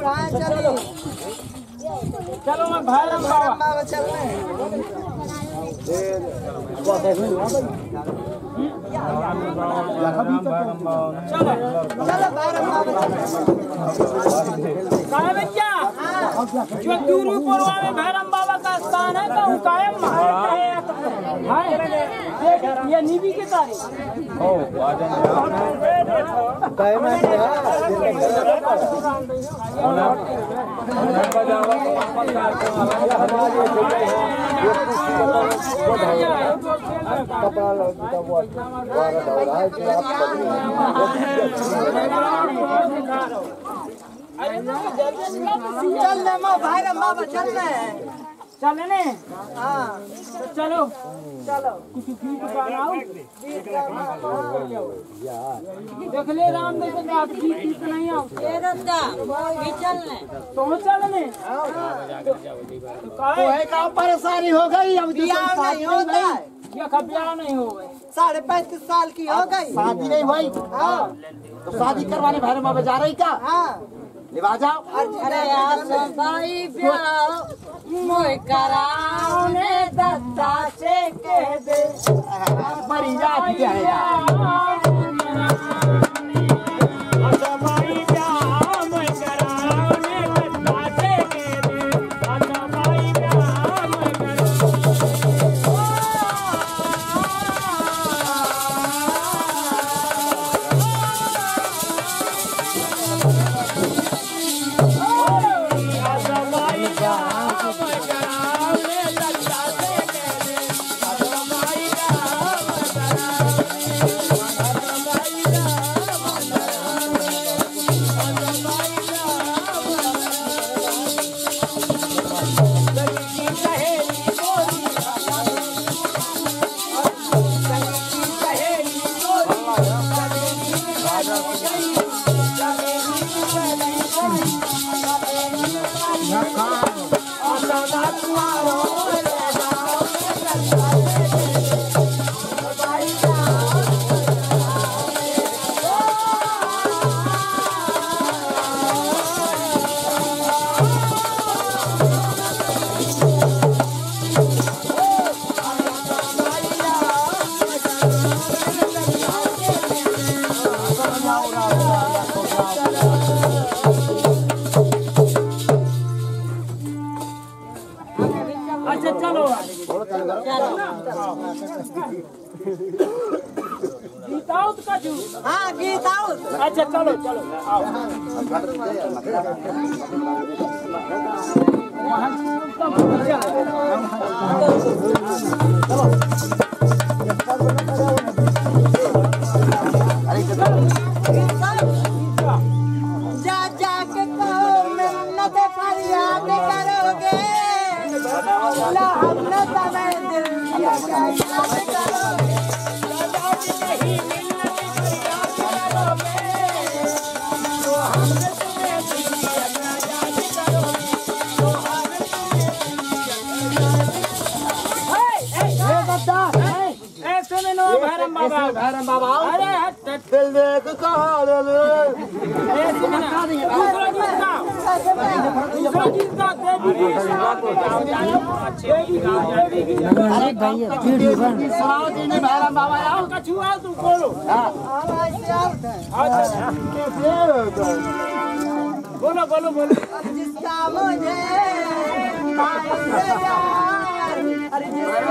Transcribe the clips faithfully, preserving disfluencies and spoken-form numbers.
हाँ चलो चलो मैं भैरम बाबा बाबा चल रहे हैं। चलो चलो भैरम बाबा कहे बच्चा जो गुरुपुरवा में भैरम बाबा का स्थान है तो कायम है ये निधि के तारीख चल ले माँ भैरम बाबा चल रहे हैं। चलने हाँ तो चलो चलो कुछ गीत गाओ देख ले राम देव का गीत गीत नहीं आओ तो चलने कोई का परेशानी हो गई अब बियाह नहीं होता है। ये खबिया नहीं हो गए साढ़े पैंतीस साल की हो गई शादी नहीं हुई हाँ तो शादी करवाने भैरम बाबा जा रही क्या? हाँ निभा जाओ। अरे यार भाई ब्याह मोय कराने दत्ता से कह दे मरी जाती जाएगा। अच्छा चलो गीताउत का जू हाँ गीताउत अच्छा चलो चलो आओ जा जा के कहो मिन्नत फरियाद करोगे ला हम न समय दिल दिया क्या याद करोगे नहीं मिन्नत फरियाद करोगे तो हमने तुम्हें दिया क्या याद करोगे तो हमने ए बच्चा ए सुनो नो भैरम बाबा भैरम बाबा अरे हट दिल देख कहा रे ए सुनो ना दूसरा गीत गाओ दूसरा गीत गाओ देवी गीत देवी गीत अरे भैया वीडियो बन सुनाओ जी ने भैरम बाबा आओ कछुआ तू बोलो हां बोलो बोलो बोलो जिसका मुझे अरे जिसको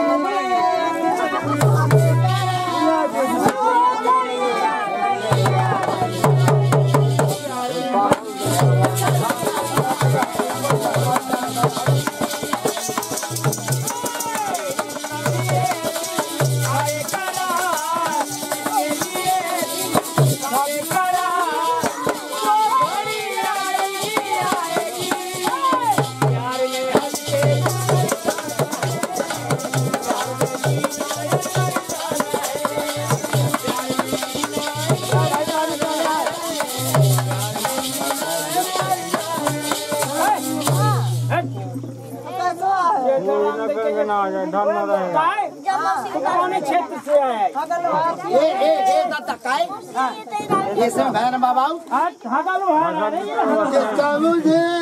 क्षेत्र से आया ए ए ए दादा काय ये से भैरम बाबा हाँ हाँ जिसका मुझे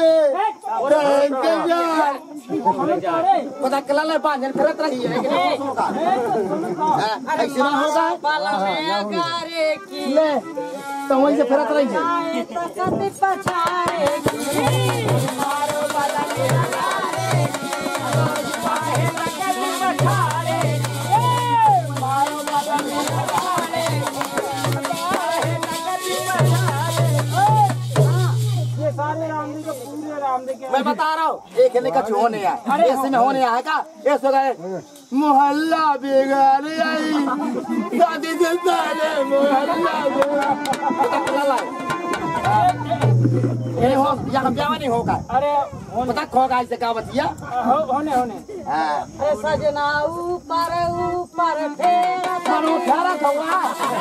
पता कला ले बांधन फिरत रही है कि नहीं होगा ऐसे ना होगा ले तो वहीं से फिरत रही है मैं बता रहा हूँ एक हिल का होने है ऐसे में होने है का ऐसे गए मोहल्ला बेगाने आई दादी जिंदा है मोहल्ला बेगाने ये हो यहाँ ब्याह नहीं होगा अरे पता खोगा इसे क्या बतिया होने होने हाँ सजना ऊपर ऊपर फेरा मनो फेरा खोगा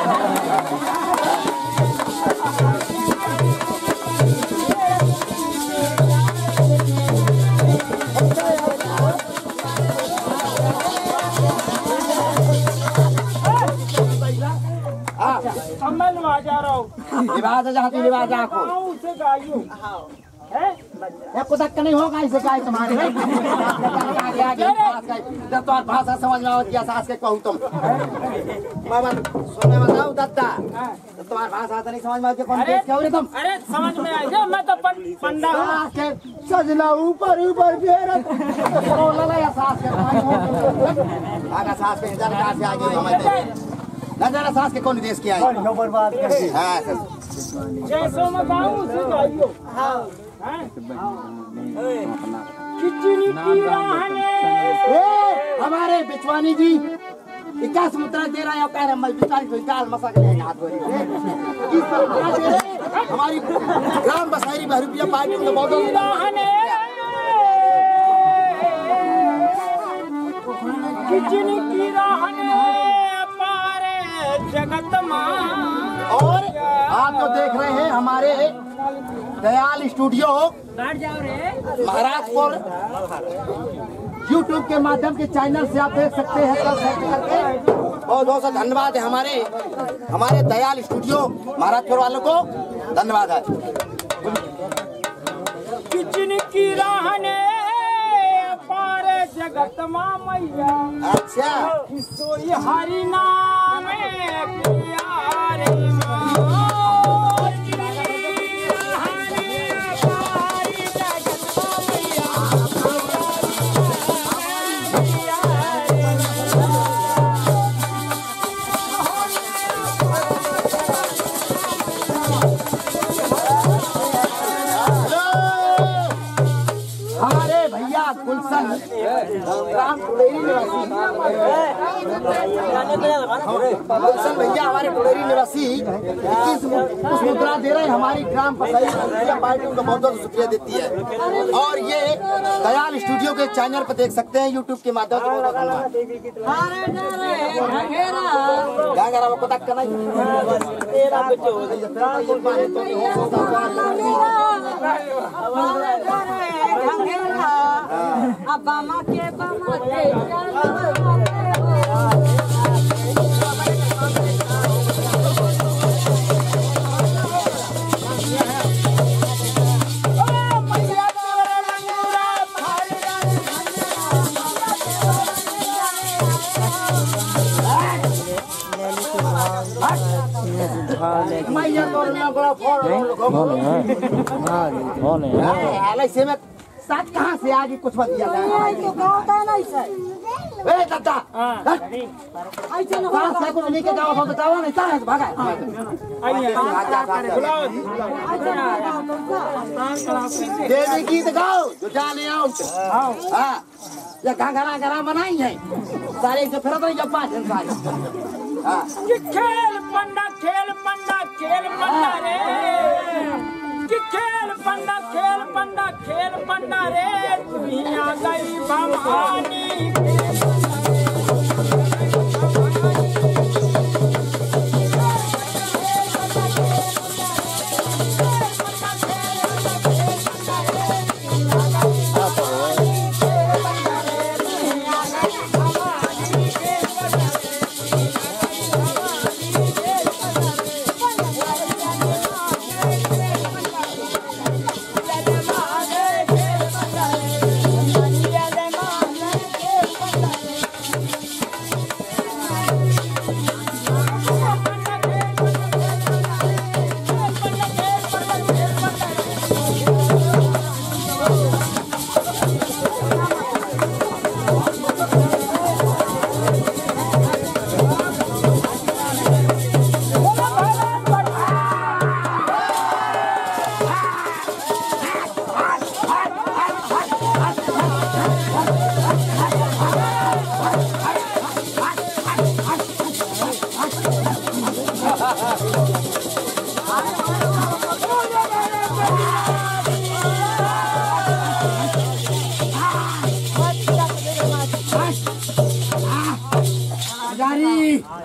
अब मैं नवा जा रहा हूँ निवाज जहाँ की निवाज आखो उसे गाइयो है ये कुछ हक नहीं होगा इसे गाय तुम्हारे आगे आगे जब तो भाषा समझ में आवत या सास के कहूँ तुम मामा सुनने बताओ दत्ता जब तुम्हारी भाषा नहीं समझ में आवत कौन क्या हो रे तुम अरे समझ में आ गया मैं तो पंडा हूँ के सजना ऊपर ऊपर फेरा बोला ला या सास के आगा सास के इंतजार कहाँ से आगे समझते नजारा सास के कौन देश के आए बर्बाद कर हाँ जैसो मैं गाऊँ उसे गाइयो हाँ किचनी की राहने हमारे बिचवानी जी इक्कीस मुद्रा दे रहा है कह रहे मैं बिचारी को इक्कीस मसा के लिए हाथ धोरी किस मुद्रा दे रहे हमारी ग्राम बसारी में रुपया पार्टी में बहुत राहने किचनी की राहने पारे जगत मां और आप तो देख रहे हैं हमारे दयाल स्टूडियो महाराजपुर यूट्यूब के माध्यम के चैनल से आप देख सकते हैं कल सर्च करके और बहुत बहुत धन्यवाद है हमारे हमारे दयाल स्टूडियो महाराजपुर वालों को धन्यवाद है किचन की राहने पारे जगत मां मैया अच्छा सोई हरि नाम प्यारे गुलशन राम पुड़ेरी निवासी गुलशन भैया हमारे पुड़ेरी निवासी इक्कीस उस मुद्रा दे रहे हैं हमारी ग्राम पंचायत पार्टी उनको बहुत बहुत शुक्रिया देती है और ये दयाल स्टूडियो के चैनल पर देख सकते हैं यूट्यूब के माध्यम से बहुत बामा के बामा के में साथ कहाँ से आगे कुछ मत दिया जाए तो कहता नहीं सर ए दादा ऐसे न साथ से कुछ लेके जाओ तो जाओ नहीं चाहे तो भागा देवी गीत गाओ जो जाने आओ हाँ ये घाघरा घरा बनाई है सारे से फिर तो जब पाँच दिन सारे हाँ खेल पंडा खेल पंडा खेल पंडा रे कि खेल पंडा खेल पंडा खेल पंडा रे दुनिया गई भवानी Yeah.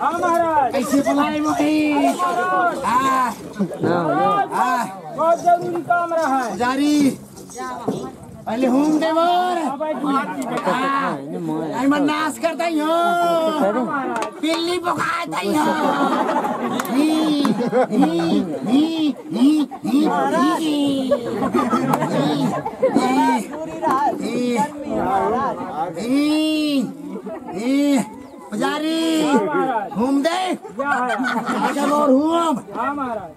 हाँ महाराज। कैसे बुलाए मोही? हाँ हाँ बहुत जरूरी काम रहा है। पुजारी पहले हूँ दे मोर आई मन नाश करता ही हो पिल्ली पकाता ही हो ही ही ही ही ही ही ही पुजारी घूम दे अगर और हूँ हाँ महाराज।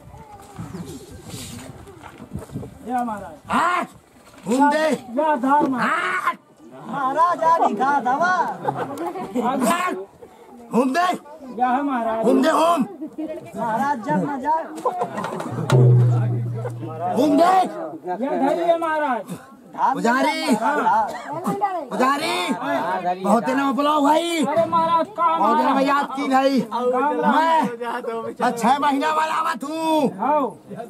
या महाराज। हाँ घूम दे या धार हाँ महाराज आदि खा दवा हाँ घूम दे या है महाराज। घूम दे घूम महाराज जब न जाए घूम दे या धरी है महाराज। पुजारी पुजारी बहुत दिन में बुलाओ भाई अरे महाराज काम बहुत दिन में याद की भाई काम मैं छह महीना वाला आवा तू आओ।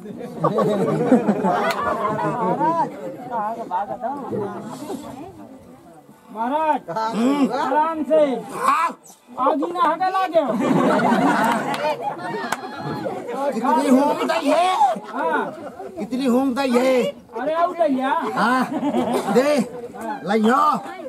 महाराज आराम से आगी ना हटा लागे। कितनी होम दई है हाँ कितनी होम दई है अरे आओ भैया। हाँ दे लियो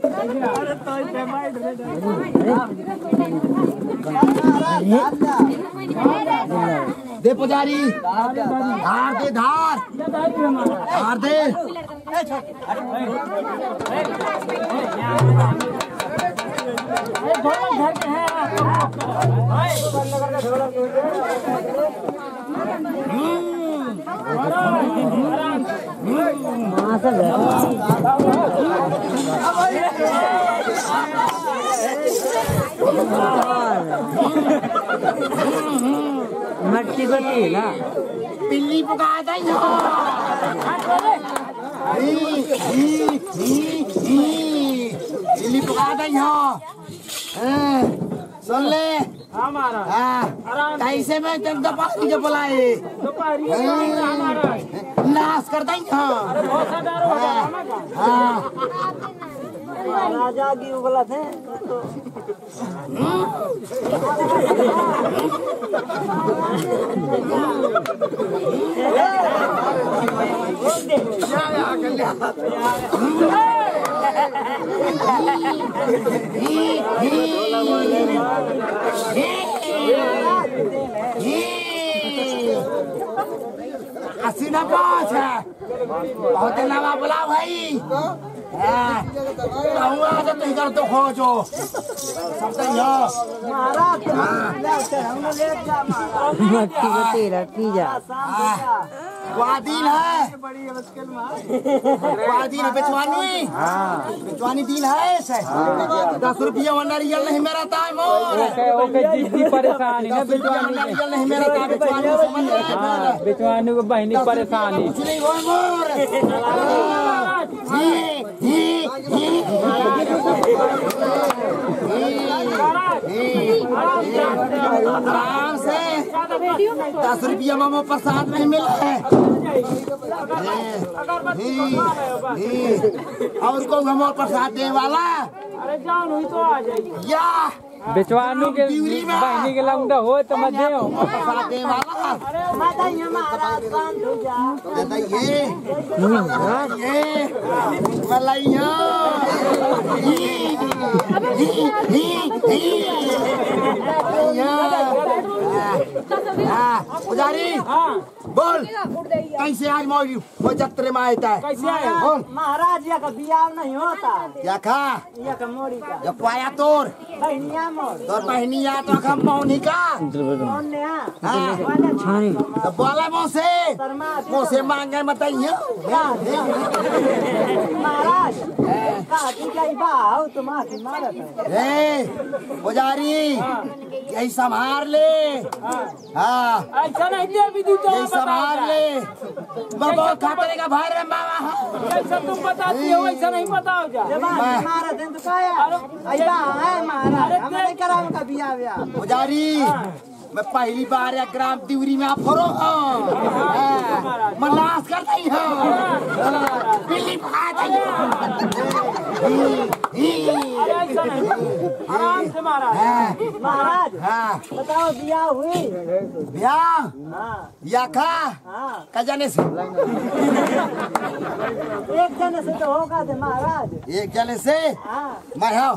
दे पुजारी धार दे धार या धरी है महाराज। धार दे अरे ढोलक घर के हैं मट्टी बटी ना पिल्ली पकाता ही हो ही ही ही ही पिल्ली पकाता ही हो हाँ, सुन ले हाँ महाराज। हाँ कैसे मैं तुम तो पानी जब बुलाए दोपहर ये काम रहा महाराज। नाश करता ही हो अरे बहुत सारा हो गया ना का। हाँ राजा की उगला थे हसीना पाँच है बहुत नवा बुला भाई कहूँगा तो तुम कर तो खोजो समझ महाराज हमने ले जा महाराज मट्टी बटी रखी जा वादीन है वादीन है बेचवानी बेचवानी दीन है ऐसे दस रुपया वरना रियल नहीं मेरा ताई मोर ओके जितनी परेशानी ना बिचवानी रियल नहीं मेरा ताई बेचवानी समझ रहा है बिचवानी को बहनी परेशानी। कुछ नहीं हो मोर ही ही ही आराम से दस रुपया मामो प्रसाद नहीं मिला है और को हम प्रसाद दे वाला अरे जान हुई तो आ जाएगी या बिचवानी के बहनी के लंगड़ा हो तो मत दे प्रसाद दे वाला माता ये महाराज शांत हो जा ये ये मलैया पुजारी बोल कैसे आज मौली वो जत्रे में आयता है कैसे आए बोल महाराज या का बियाह नहीं होता क्या खा या का मोड़ी का जब पाया तोर बहनिया मोड़ तोर पहनिया तो हम मौनी का कौन ने हाँ तो बोला मोसे मोसे मांगे बताइए महाराज कहा कि क्या बाह तुम आके मारत ए पुजारी यही संभार ले हाँ ऐसा नहीं दे भी तू तो यही संभार ले बहुत खतरे का भाई रे मामा ऐसा तुम बताती हो वैसा नहीं बताओ जा मारत है तो क्या आई बाह है महाराज हमारे कराम का बियाह ब्याह पुजारी मैं पहली बार या ग्राम तिवरी में आप फरो मैं नाश करता ही हूँ बिल्ली खाता ही अरे ऐसा नहीं आराम से महाराज। हाँ। महाराज हाँ बताओ ब्याह हुई? ब्याह हाँ या खा हाँ का जाने से एक जने से तो होगा थे महाराज। एक जने से हाँ मैं हाँ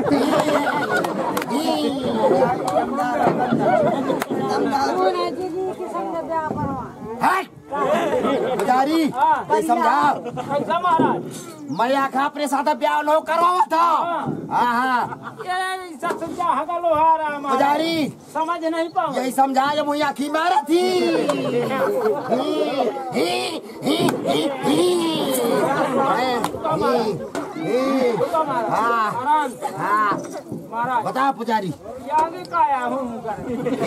हट पुजारी ये समझाओ कैसा महाराज? मैं आखा अपने साथ ब्याह नो करवावा था। हाँ हाँ ये सब समझा हगा लोहारा महाराज। पुजारी समझ नहीं पाऊँ। यही समझा जब मुझे आखी मारा थी। ही, ही, ही, ही, ही। ही, हाँ हाँ महाराज बता पुजारी ये आगे का आया हूँ कर।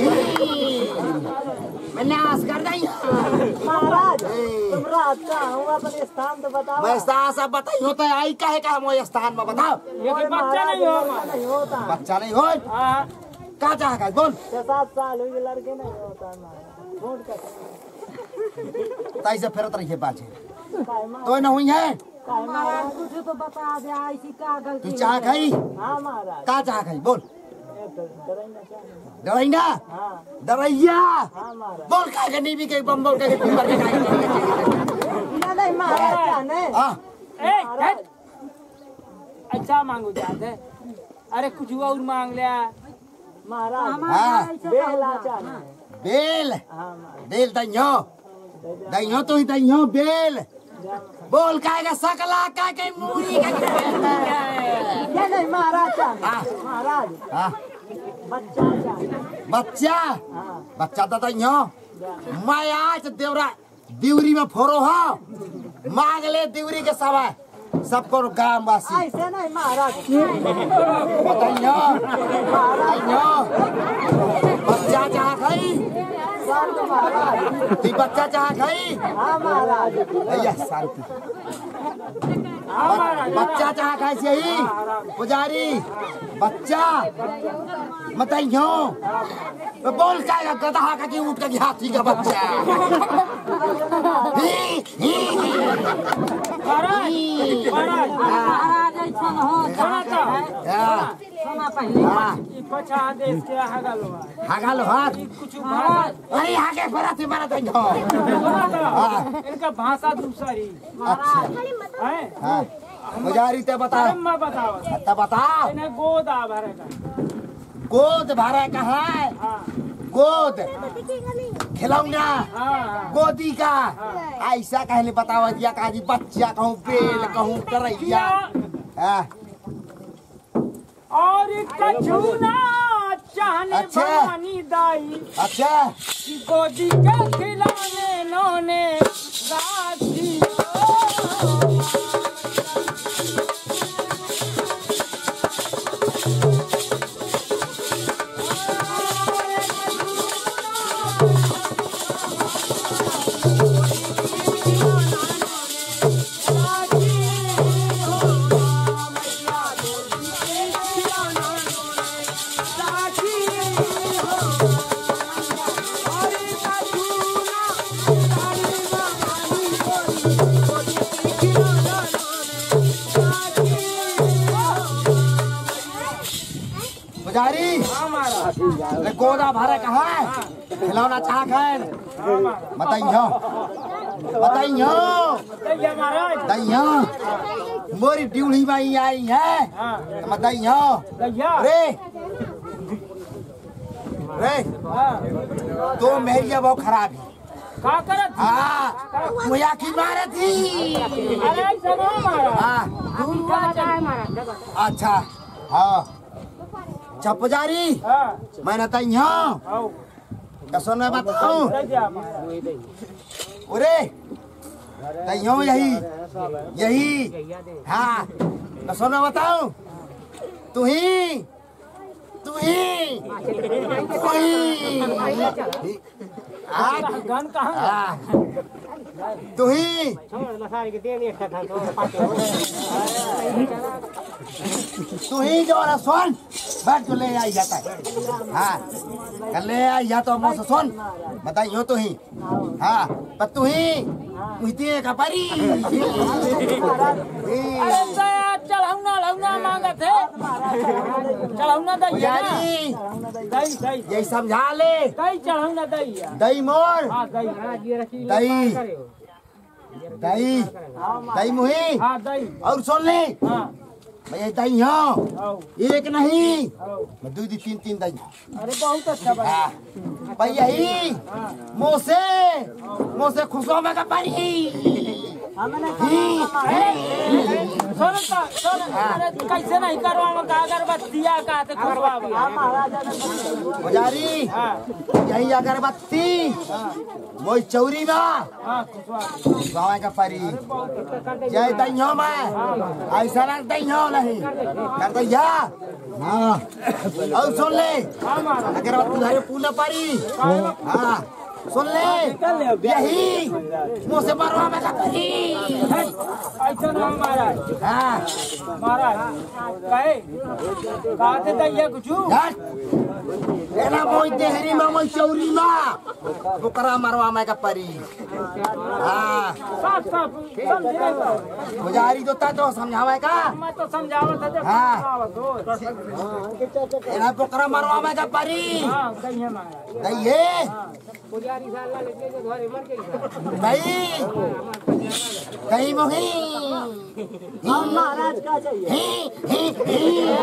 मैं नाश कर दी। महाराज तुम रात का हूँ अपने स्थान तो बताओ। मैं स्थान सब बताई होता है आई काहे का मोए स्थान में बताओ। ये कोई बच्चा नहीं हो महाराज। नहीं होता। बच्चा नहीं हो हाँ का चाह बोल छह सात साल हुई लड़के नहीं होता महाराज। छोड़ कर ताई से फिरत रही है पाछे काय महाराज? तो न हुई है काय महाराज तुझे तो बता दे ऐसी क्या तू गलती? चाह खाई हाँ महाराज का चाह खाई बोल एक डराइना चाहिए। डरैना हाँ डरैया हाँ महाराज। बोल खा के नीबी के बम बोल के फिर के खाई। ना नहीं महाराज जाने। हां ए हट। अच्छा मांगो जाते। अरे कुछ और मांग लिया महाराज हां बेला चाहिए। बेल हाँ महाराज बेल दैयो दैयो तो ही दैयो बेल बोल काएगा सकला का के मूरी का ये नहीं महाराज चाहिए। महाराज हां बच्चा चाहिए। बच्चा हाँ बच्चा तो दैयो मैं आज देवरा दिवरी में फोरो हो मांग ले दिवरी के सवा सबको गांव वासी ऐसे नहीं महाराज। बताइयो बताइयो बच्चा चाह खाई शांत महाराज। ती बच्चा चाह खाई हाँ महाराज। भैया शांति हाँ महाराज। बच्चा चाह खाई यही पुजारी बच्चा बताइयो बोल का गधा का की उठ का हाथी का बच्चा। ही, ही, महाराज महाराज महाराज ऐसा हो सुना तो हाँ, सुना पहले। हाँ, ये पछा देश के हगा लो हागा लो हाथ कुछ भाषा अरे आगे फरा थी मारा दैयो सुना तो इनका भाषा दूसरी अच्छा है। हाँ पुजारी ते बता अरे मैं बताओ ते बता इन्हें गोदा भरेगा। गोद भरा कहा है हाँ गोद खिलौना हाँ गोदी का ऐसा कहले बतावा दिया काजी बच्चा कहूँ बेल कहूँ करैया हाँ, और कछुना चाहने अच्छा। भवानी दाई अच्छा कि गोदी के खिलौने नोने राती पुजारी अरे गोदा भरा कहा है खिलौना चाह खाए बताइयो बताइयो महाराज दैयो मोरी ड्यूढ़ी में ही आई है हाँ बताइयो भैया रे रे हाँ तो मेरी बहुत खराब है का करत हाँ मुझे आखी मारे थी अरे सुनो महाराज हाँ दूर का चाहे महाराज अच्छा हाँ अच्छा पुजारी हाँ मैंने दैयो आओ क्या सुन मैं बताऊं जा महाराज अरे दैयो यही यही हाँ क्या सुन मैं बताऊं तू ही तू ही तू ही हाँ गन कहाँ हाँ तू ही तू ही जो है सुन बैठ तो ले आई जाता है हाँ कल ले आई या तो मुझसे सुन बताइयो तू ही हाँ पर तू ही मुझे का परी अरे दया चढ़ौना लौना मांगत बात है। चढ़ाऊ ना दही पुजारी दही दही यही समझा ले। दही चढ़ाऊ ना दही दही मोर हाँ दही दही दही दही मुही हाँ दही और सुन ले हाँ भैया दही हो आओ एक नहीं आओ। मैं दो दी तीन तीन दही अरे बहुत अच्छा भाई हाँ भैया ही मुँह से मुँह से खुशो में का पानी सुन सुन अरे कैसे नहीं करवा का अगरबत्तिया का तो करवा पुजारी हाँ यही अगरबत्ती वो चौरी में हाँ खुशवा गाँव का परी जय दही में ऐसा ना दही नहीं कर दैया हाँ और सुन ले अगरबत्ती धारे पूना परी हाँ सुन ले यही मुँह से मरवा में का परी ऐसा ना महाराज हाँ महाराज कहे कहते दैया कुछ एना मोई देहरी में मोई चौरी में ओकरा मरवा में का परी हाँ साफ साफ समझेगा पुजारी तो तो समझावे का मैं तो समझावत था हाँ। तो एना ओकरा मरवा में का परी हाँ सही है महाराज दहिए पुजारी साला लेके जो घरे मर गई दही दही मोही महाराज का चाहिए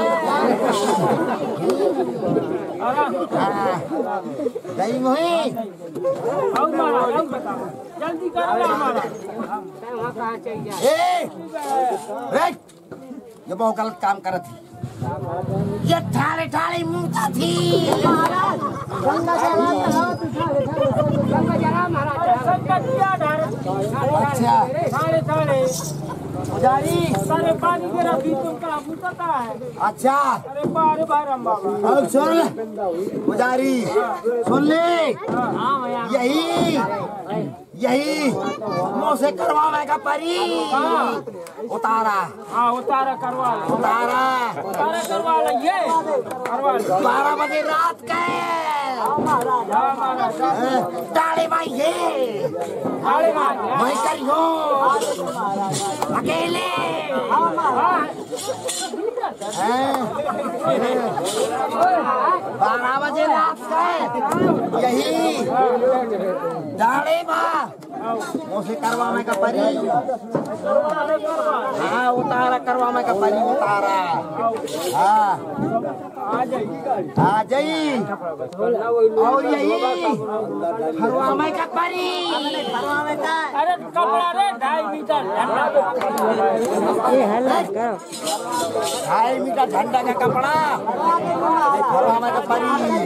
दही मोही और महाराज और बताओ जल्दी करो महाराज वहाँ कहाँ चाहिए ए रे ये बहुत गलत काम करत थी ये ठाड़े ठाड़े मुंह थी महाराज गंगा जल गंगा जल महाराज संकटिया ढार अच्छा साढ़े साढ़े पुजारी सारे पानी के रखी तुमका पूछता है अच्छा अरे बारे बारे हम बाबा अब सुन ले पुजारी सुन ले हाँ भैया यही यही मुँह से करवावे का परी उतारा हाँ उतारा करवा लो उतारा उतारा करवा लीजिए करवा लो बारह बजे रात के हाँ महाराज डाले भाई ये अरे महाराज वही करियो अकेले बारह बजे रात के यही डाले बा मुझे करवाने का परी हाँ उतारा करवाने का परी उतारा हाँ आ जाइए आ जाई और यही फरवाने का परी फरवाने का अरे कपड़ा रे ढाई मीटर ये हल्ला करो ढाई मीटर झंडा का कपड़ा फरवाने का परी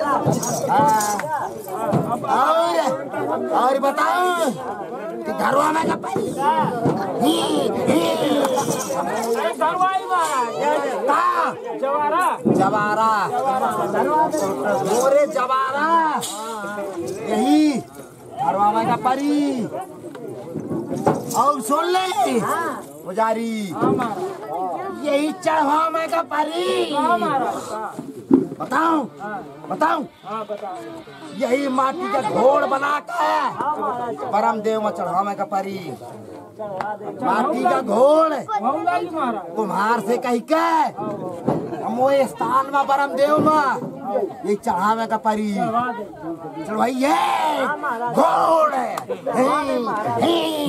हाँ और और बताओ कि घरवा में का परी अरे करवाई महाराज का जवारा जवारा मोरे जवारा यही घरवा में का परी और सुन ले पुजारी हाँ महाराज यही चढ़वा में का परी हाँ महाराज बताओ बताओ हाँ बताओ यही माटी का घोड़ बना के परम देव में चढ़ावे का परी माटी का घोड़ होगा ही महाराज कुम्हार से कह के हम वो स्थान में परम देव में ये चढ़ावे का परी करवा दे चढ़वाइए घोड़ हे,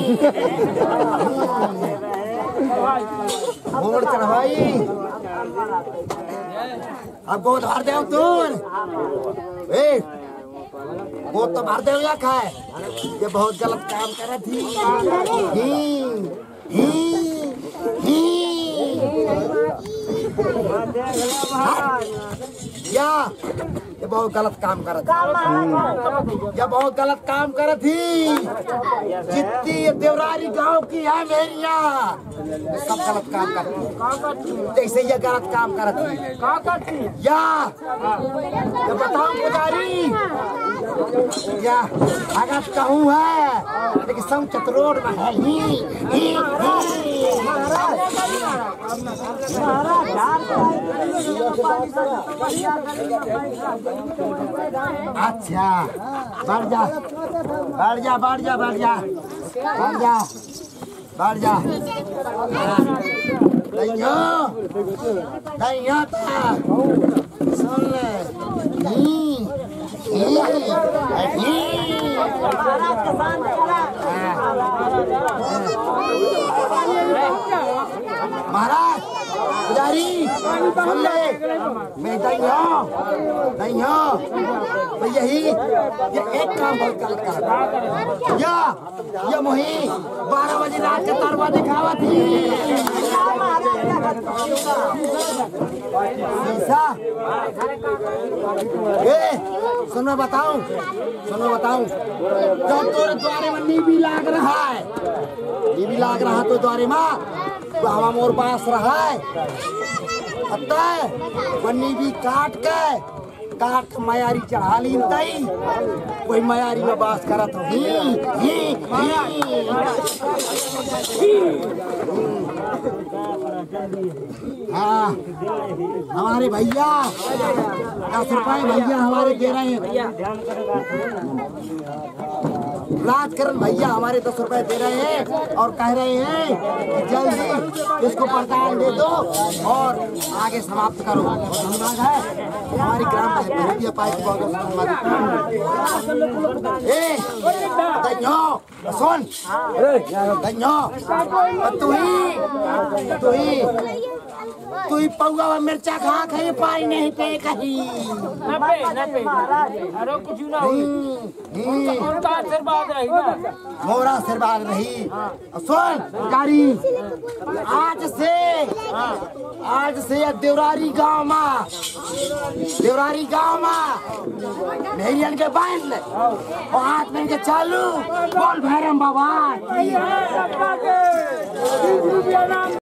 हे। घोड़ चढ़वाई अब गोद भर दे दूर ए गोद तो भर दे या खाए ये बहुत गलत काम कर थी ही ही ही या ये बहुत गलत काम कर थी ये बहुत गलत काम कर थी जितनी देवरारी गांव की है मेरिया सब गलत काम करती जैसे ये गलत काम करती कहाँ करती या ये बताओ पुजारी या अगर कहूँ है लेकिन सब चतरोड़ में है ही ही ही अच्छा बढ़ जा बढ़ जा बढ़ जा बढ़ जा बढ़ जा बैठ जा। दैया दैया था सुन ले। महाराज पुजारी सुन ले। मैं दैया दैया तो यही ये एक काम बहुत गलत कर या ये मोही बारह बजे रात का तरवा दिखावा थी। ऐसा ए सुन मैं बताऊं सुन मैं बताऊं जो तोरे द्वारे में नीबी लाग रहा है नीबी लाग रहा तो द्वारे माँ तो हवा मोर पास रहा है पता है वन्नी भी काट के काट के मयारी चढ़ा ली तई कोई मयारी में बास करा तो ही ही हाँ हमारे भैया दस रुपए भैया हमारे दे रहे हैं राजकरण भैया हमारे दस रुपए दे रहे हैं और कह रहे हैं कि जल्दी इसको प्रदान दे दो और आगे समाप्त करो। धन्यवाद है हमारी ग्राम पंचायत पाई सुन तू ही तू ही तू ही पौवा में मिर्चा खा खाई पाई नहीं पे कहीं ना पे ना पे अरे कुछ ना हुई उनका आशीर्वाद रही ना मोरा आशीर्वाद रही। सुन कारी आज से आज से देवरारी गांव में देवरारी गांव में मेरियन के बांध ले और हाथ में के चालू बोल भैरम बाबा।